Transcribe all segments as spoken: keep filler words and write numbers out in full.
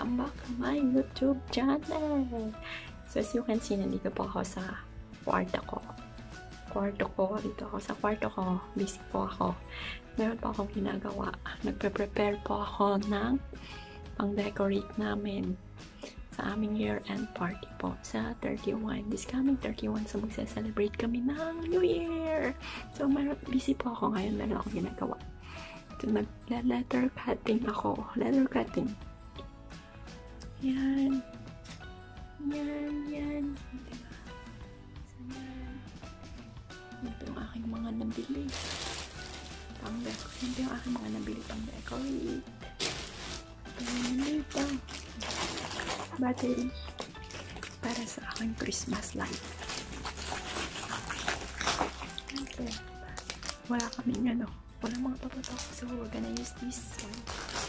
welcome back to my YouTube channel. So as you can see, nandito po ako sa kwarto ko. Kwarto ko, dito ako sa kwarto ko. Busy po ako. Meron po akong ginagawa. Nagpe-prepare po ako ng pang-decorate namin sa aming year-end party po sa thirty-one. This coming thirty-one, so magsa-celebrate kami ng New Year. So meron, busy po ako ngayon. Meron akong ginagawa. So, nag-letter cutting ako. Letter cutting. Yan. Yan, yan. Diba? So, yan. Ito yung aking mga nabili. Pang-decorate. Ito yung aking mga nabili pang-decorate. Ito yung dito. Battery. Para sa aking Christmas light. Okay. Wala kaming ano. Walang mga papatok. So, we're gonna use this one.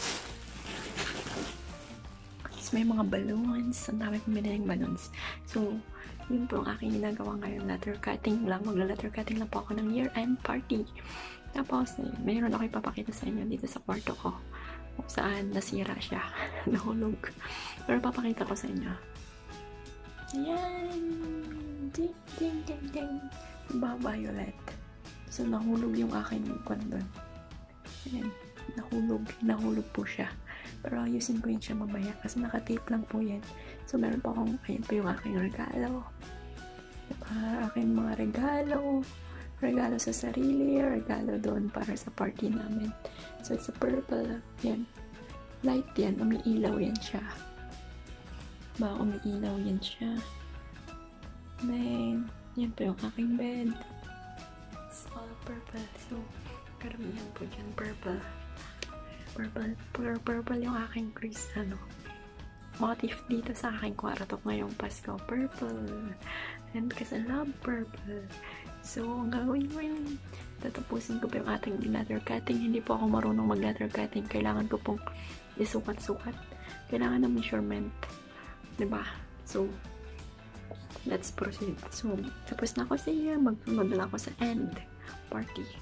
So, may mga balloons. Ang dami kong biniling balloons. So, yun po ang aking ginagawa ngayon. Letter cutting lang. Magla-letter cutting lang po ako ng year-end party. Tapos, eh, mayroon ako ipapakita sa inyo dito sa kwarto ko. Kung saan nasira siya. Nahulog. Pero papakita ko sa inyo. Ayan! Ding, ding, ding, ding. Diba, violet? So, nahulog yung aking kwan doon. Ayan. Nahulog. Nahulog po siya. Pero ayusin ko yun siya mamaya. Kasi nakatape lang po yan. So, meron pa akong, ayan po yung aking regalo. Diba? Aking mga regalo. Regalo sa sarili. Regalo doon para sa party namin. So, it's a purple. Yan. Light yan. Umiilaw yan siya. Ba, umiilaw yan siya. Then, yan po yung aking bed. All purple. So, karamihan po dyan, purple. Purple. Pur purple yung aking Chris, ano, motif dito sa aking kwarto ngayong Pasko. Purple. And kasi I love purple. So, ang gagawin ko yung tatapusin ko pa yung ating letter cutting. Hindi po ako marunong mag letter cutting. Kailangan ko pong isukat-sukat. Kailangan ng measurement. Diba? So, let's proceed. So, tapos na ako sa year. Magmadala ako sa end party.